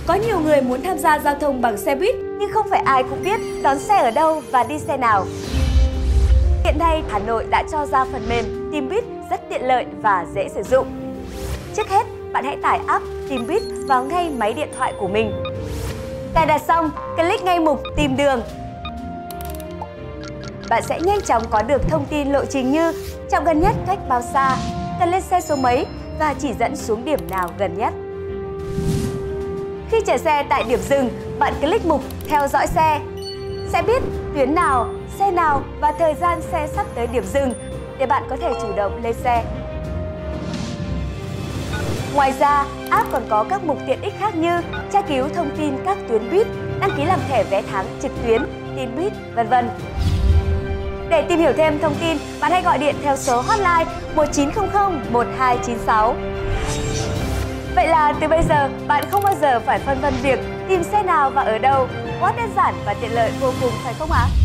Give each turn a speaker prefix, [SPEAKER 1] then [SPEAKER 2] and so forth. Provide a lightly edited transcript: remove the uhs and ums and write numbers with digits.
[SPEAKER 1] Có nhiều người muốn tham gia giao thông bằng xe buýt nhưng không phải ai cũng biết đón xe ở đâu và đi xe nào. Hiện nay, Hà Nội đã cho ra phần mềm Tìm Buýt rất tiện lợi và dễ sử dụng. Trước hết, bạn hãy tải app Tìm Buýt vào ngay máy điện thoại của mình. Cài đặt xong, click ngay mục Tìm đường. Bạn sẽ nhanh chóng có được thông tin lộ trình như trạm gần nhất cách bao xa, cần lên xe số mấy và chỉ dẫn xuống điểm nào gần nhất. Khi chờ xe tại điểm dừng, bạn click mục Theo dõi xe. Sẽ biết tuyến nào, xe nào và thời gian xe sắp tới điểm dừng để bạn có thể chủ động lên xe. Ngoài ra, app còn có các mục tiện ích khác như tra cứu thông tin các tuyến buýt, đăng ký làm thẻ vé tháng trực tuyến, tin buýt, v.v. Để tìm hiểu thêm thông tin, bạn hãy gọi điện theo số hotline 1900 1296. Vậy là từ bây giờ, bạn không bao giờ phải phân vân việc tìm xe nào và ở đâu. Quá đơn giản và tiện lợi vô cùng phải không ạ?